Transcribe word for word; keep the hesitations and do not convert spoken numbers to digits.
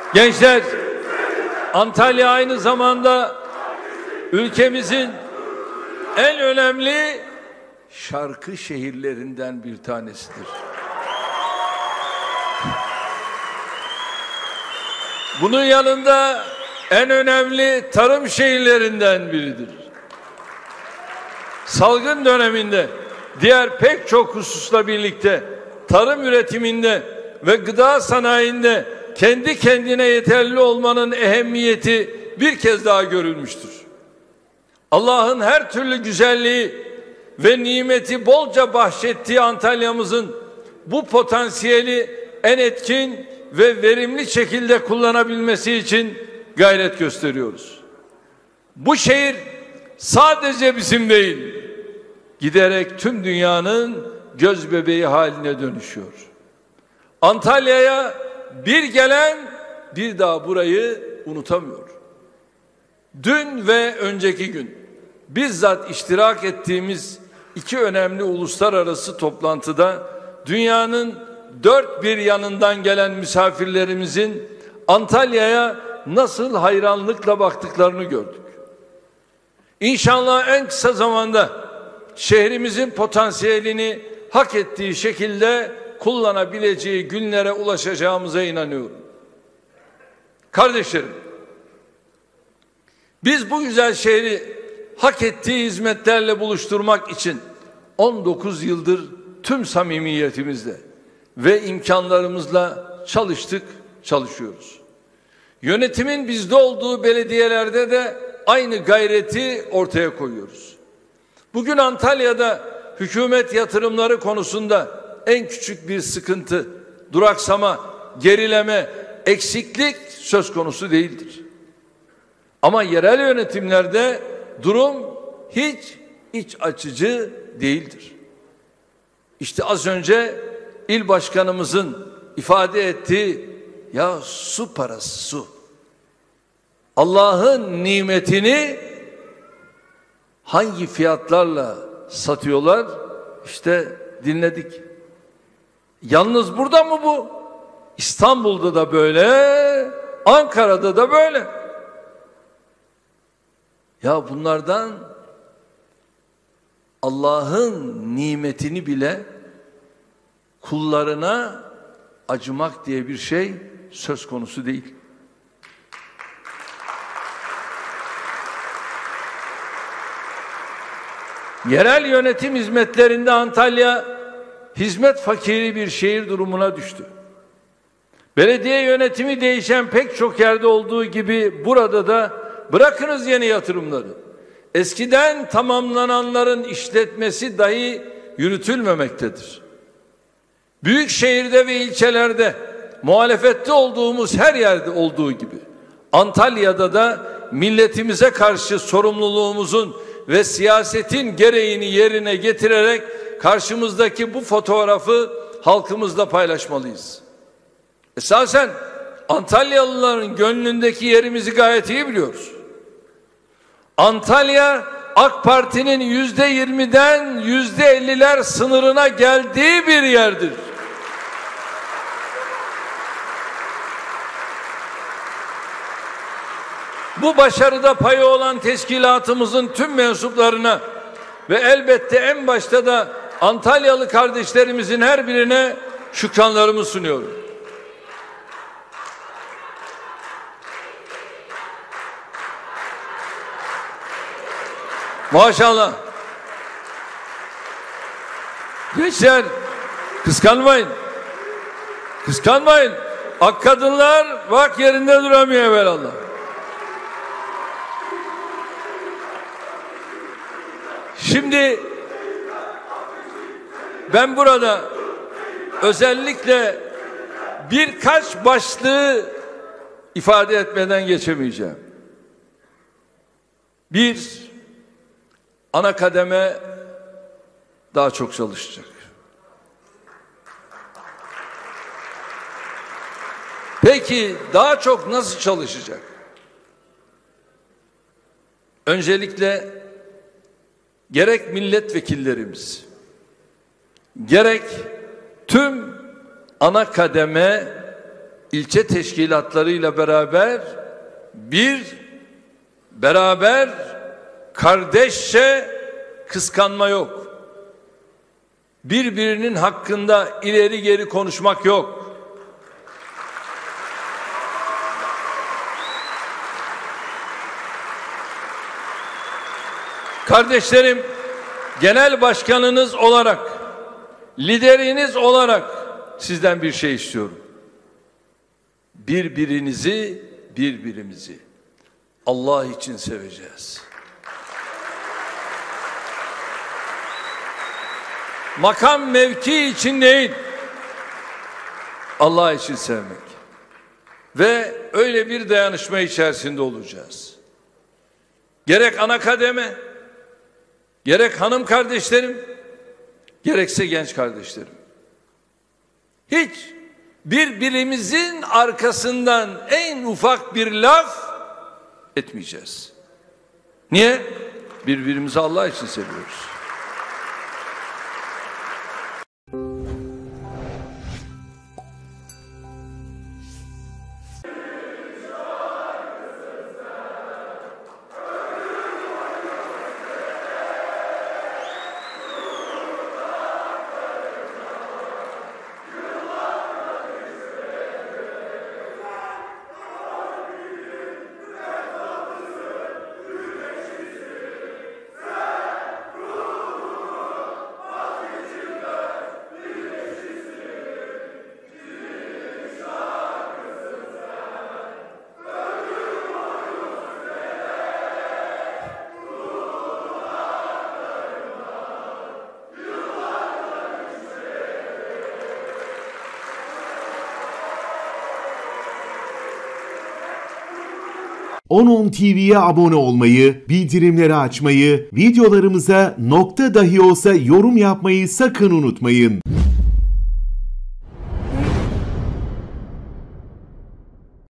Gençler, Antalya aynı zamanda ülkemizin en önemli şarkı şehirlerinden bir tanesidir. Bunun yanında en önemli tarım şehirlerinden biridir. Salgın döneminde diğer pek çok hususla birlikte tarım üretiminde ve gıda sanayinde kendi kendine yeterli olmanın ehemmiyeti bir kez daha görülmüştür. Allah'ın her türlü güzelliği ve nimeti bolca bahşettiği Antalya'mızın bu potansiyeli en etkin ve verimli şekilde kullanabilmesi için gayret gösteriyoruz. Bu şehir sadece bizim değil, giderek tüm dünyanın göz bebeği haline dönüşüyor. Antalya'ya bir gelen bir daha burayı unutamıyor. Dün ve önceki gün bizzat iştirak ettiğimiz iki önemli uluslararası toplantıda dünyanın dört bir yanından gelen misafirlerimizin Antalya'ya nasıl hayranlıkla baktıklarını gördük. İnşallah en kısa zamanda şehrimizin potansiyelini hak ettiği şekilde kullanabileceği günlere ulaşacağımıza inanıyorum. Kardeşlerim, biz bu güzel şehri hak ettiği hizmetlerle buluşturmak için on dokuz yıldır tüm samimiyetimizle ve imkanlarımızla çalıştık, çalışıyoruz. Yönetimin bizde olduğu belediyelerde de aynı gayreti ortaya koyuyoruz. Bugün Antalya'da hükümet yatırımları konusunda en küçük bir sıkıntı, duraksama, gerileme, eksiklik söz konusu değildir. Ama yerel yönetimlerde durum hiç iç açıcı değildir. İşte az önce il başkanımızın ifade ettiği, ya su parası su. Allah'ın nimetini hangi fiyatlarla satıyorlar? İşte dinledik. Yalnız burada mı bu? İstanbul'da da böyle, Ankara'da da böyle. Ya bunlardan Allah'ın nimetini bile kullarına acımak diye bir şey söz konusu değil. Yerel yönetim hizmetlerinde Antalya hizmet fakiri bir şehir durumuna düştü. Belediye yönetimi değişen pek çok yerde olduğu gibi burada da bırakınız yeni yatırımları, eskiden tamamlananların işletmesi dahi yürütülmemektedir. Büyük şehirde ve ilçelerde muhalefette olduğumuz her yerde olduğu gibi Antalya'da da milletimize karşı sorumluluğumuzun ve siyasetin gereğini yerine getirerek karşımızdaki bu fotoğrafı halkımızla paylaşmalıyız. Esasen Antalyalıların gönlündeki yerimizi gayet iyi biliyoruz. Antalya AK Parti'nin yüzde yirmiden yüzde elliler sınırına geldiği bir yerdir. Bu başarıda payı olan teşkilatımızın tüm mensuplarına ve elbette en başta da Antalyalı kardeşlerimizin her birine şükranlarımı sunuyorum. Maşallah. Gençler, kıskanmayın. Kıskanmayın. Ak kadınlar bak yerinde duramıyor evvelallah. Şimdi ben burada özellikle birkaç başlığı ifade etmeden geçemeyeceğim. Bir, ana kademe daha çok çalışacak. Peki daha çok nasıl çalışacak? Öncelikle gerek milletvekillerimiz, gerek tüm ana kademe ilçe teşkilatlarıyla beraber bir beraber kardeşçe kıskanma yok. Birbirinin hakkında ileri geri konuşmak yok. Kardeşlerim, genel başkanınız olarak, lideriniz olarak sizden bir şey istiyorum. Birbirinizi, birbirimizi Allah için seveceğiz. Makam mevki için değil, Allah için sevmek. Ve öyle bir dayanışma içerisinde olacağız. Gerek ana kademe, gerek hanım kardeşlerim, gerekse genç kardeşlerim. Hiç birbirimizin arkasından en ufak bir laf etmeyeceğiz. Niye? Birbirimizi Allah için seviyoruz. on on T V'ye abone olmayı, bildirimleri açmayı, videolarımıza nokta dahi olsa yorum yapmayı sakın unutmayın.